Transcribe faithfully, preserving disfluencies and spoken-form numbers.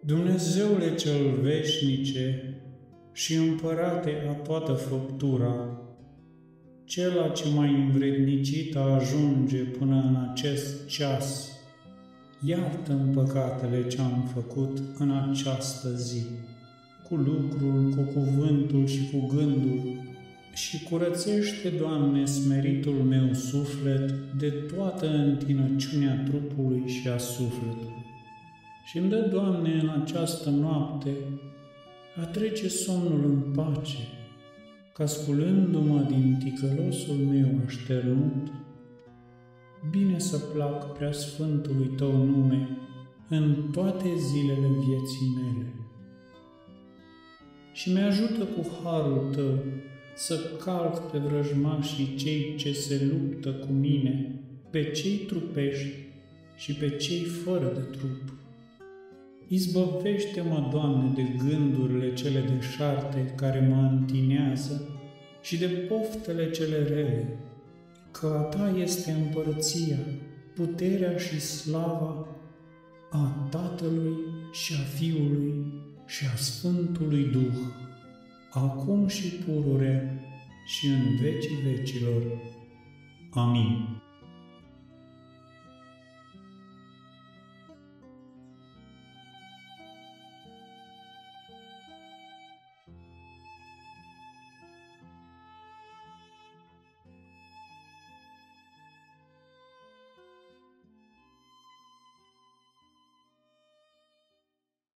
Dumnezeule cel veșnice și Împărate a toată făptura, Cela ce m-a învrednicit a ajunge până în acest ceas, iartă-mi păcatele ce-am făcut în această zi, cu lucrul, cu cuvântul și cu gândul, și curățește, Doamne, smeritul meu suflet de toată întinăciunea trupului și a sufletului. Și îmi dă, Doamne, în această noapte a trece somnul în pace, ca sculându-mă din ticălosul meu așternut, bine să plac prea sfântului Tău nume în toate zilele vieții mele. Și mi-ajută cu harul Tău să calc pe vrăjmașii cei ce se luptă cu mine, pe cei trupești și pe cei fără de trup. Izbăvește-mă, Doamne, de gândurile cele deșarte care mă întinează și de poftele cele rele, că a Ta este împărăția, puterea și slava a Tatălui și a Fiului și a Sfântului Duh, acum și pururea și în vecii vecilor. Amin.